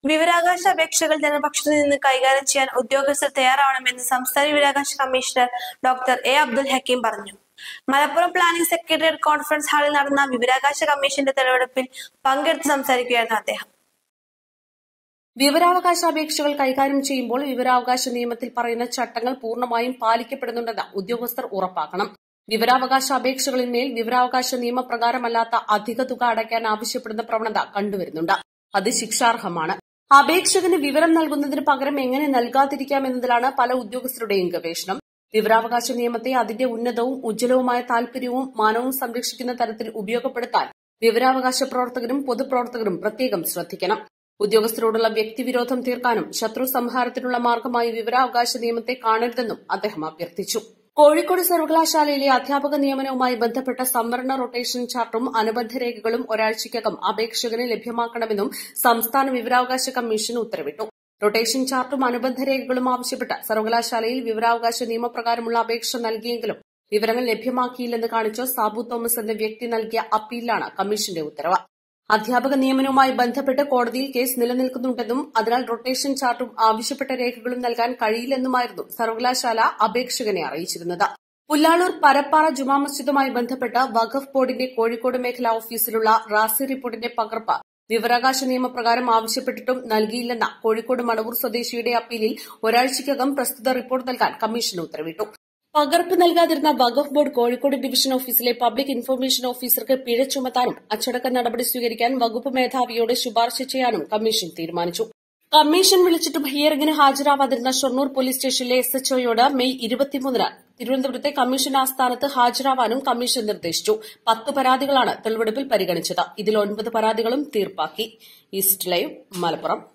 വിവരാവകാശ അപേക്ഷകൾ ജനപക്ഷത്തു നിന്ന് കൈകാര്യം ചെയ്യാൻ ഉദ്യോഗസ്ഥർ തയ്യാറാവണമെന്ന് സംസ്ഥാന വിവരാവകാശ commissioner doctor A Abdul Hakeem പറഞ്ഞു. മലപ്പുറം പ്ലാനിംഗ് സെക്രട്ടേറിയറ്റ് കോൺഫറൻസ് ഹാളിൽ നടന്ന വിവരാവകാശ കമ്മീഷന്റെ തെളിവെടുപ്പിൽ പങ്കെടുത്ത് സംസാരിക്കുകയായിരുന്നു അദ്ദേഹം. വിവരാവകാശ അപേക്ഷകൾ കൈകാര്യം ചെയ്യുമ്പോൾ വിവരാവകാശ നിയമത്തിൽ പറയുന്ന ചട്ടങ്ങൾ പൂർണ്ണമായും പാലിക്കപ്പെടുന്നുണ്ടെന്ന് ഉദ്യോഗസ്ഥർ ഉറപ്പാക്കണം. വിവരാവകാശ അപേക്ഷകളിന്മേൽ വിവരാവകാശ നിയമപ്രകാരമല്ലാത്ത അധിക തുക അടയ്ക്കാൻ ആവശ്യപ്പെടുന്ന പ്രവണത കണ്ടുവരുന്നുണ്ട്. അത് ശിക്ഷാർഹമാണ്. അപേക്ഷകന് വിവരം നൽകുന്നതിന് പകരം എങ്ങനെ നൽകാതിരിക്കാമെന്നതിലാണ് പല ഉദ്യോഗസ്ഥരുടെയും ഗവേഷണം. വിവരാവകാശ നിയമത്തെ അതിന്റെ ഉന്നതവും ഉജ്ജ്വലവുമായ താൽപര്യവും മാനവും സംരക്ഷിക്കുന്ന തരത്തിൽ ഉപയോഗപ്പെടുത്താൻ വിവരാവകാശ പ്രവർത്തകരും പൊതുപ്രവർത്തകരും പ്രത്യേകം ശ്രദ്ധിക്കണം. ഉദ്യോഗസ്ഥരോടുള്ള വ്യക്തിവിരോധം തീർക്കാനും ശത്രു സംഹാരത്തിനുള്ള മാർഗമായി വിവരാവകാശ നിയമത്തെ കാണരുതെന്നും അദ്ദേഹം അഭ്യർത്ഥിച്ചു. കോഴിക്കോട് സർവകലാശാലയിലെ അധ്യാപക നിയമനവുമായി ബന്ധപ്പെട്ട സംവരണ റൊട്ടേഷൻ ചാർട്ടും അനുബന്ധ രേഖകളും ഒരാഴ്ചയ്ക്കകം അപേക്ഷകന് ലഭ്യമാക്കണമെന്നും സംസ്ഥാന വിവരാവകാശ കമ്മീഷൻ ഉത്തരവിട്ടു. റൊട്ടേഷൻ ചാർട്ടും അനുബന്ധ രേഖകളും ആവശ്യപ്പെട്ട് സർവകലാശാലയിൽ വിവരാവകാശ നിയമപ്രകാരമുള്ള അപേക്ഷ നൽകിയെങ്കിലും വിവരങ്ങൾ ലഭ്യമാക്കിയില്ലെന്ന് കാണിച്ച് സാബു തോമസ് എന്ന വ്യക്തി നൽകിയ അപ്പീലിലാണ് കമ്മീഷന്റെ ഉത്തരവ്. അധ്യാപക നിയമനവുമായി ബന്ധപ്പെട്ട് കോടതിയിൽ കേസ് നിലനിൽക്കുന്നുണ്ടെന്നും അതിനാൽ റൊട്ടേഷൻ ചാർട്ടും ആവശ്യപ്പെട്ട രേഖകളും നൽകാൻ കഴിയില്ലെന്നുമായിരുന്നു സർവകലാശാല അപേക്ഷകനെ അറിയിച്ചിരുന്നത്. പുല്ലാളൂർ പരപ്പാറ ജുമാ മസ്ജിദുമായി ബന്ധപ്പെട്ട് വഖഫ് ബോർഡിന്റെ കോഴിക്കോട് മേഖലാ ഓഫീസിലുള്ള റാസി റിപ്പോർട്ടിന്റെ പകർപ്പ് വിവരാവകാശ നിയമപ്രകാരം ആവശ്യപ്പെട്ടിട്ടും നൽകിയില്ലെന്ന കോഴിക്കോട് മടവൂർ സ്വദേശിയുടെ അപ്പീലിൽ ഒരാഴ്ചയ്ക്കകം പ്രസ്തുത റിപ്പോർട്ട് നൽകാൻ കമ്മീഷൻ ഉത്തരവിട്ടു. പകർപ്പ് നൽകാതിരുന്ന വഖഫ് ബോർഡ് കോഴിക്കോട് ഡിവിഷൻ ഓഫീസിലെ പബ്ലിക് ഇൻഫർമേഷൻ ഓഫീസർക്ക് പിഴ ചുമത്താനും അച്ചടക്ക നടപടി സ്വീകരിക്കാൻ വകുപ്പ് മേധാവിയോട് ശുപാർശ ചെയ്യാനും കമ്മീഷൻ തീരുമാനിച്ചു. കമ്മീഷൻ വിളിച്ചിട്ടും ഹിയറിംഗിന് ഹാജരാവാതിരുന്ന ഷൊർണൂർ പോലീസ് സ്റ്റേഷനിലെ SHOയോട് മെയ് 23-ന് തിരുവനന്തപുരത്തെ കമ്മീഷൻ ആസ്ഥാനത്ത് ഹാജരാവാനും കമ്മീഷൻ നിർദ്ദേശിച്ചു. 10 പരാതികളാണ് തെളിവെടുപ്പിൽ പരിഗണിച്ചത്. ഇതിൽ 9 പരാതികളും തീർപ്പാക്കി. East live, Malappuram.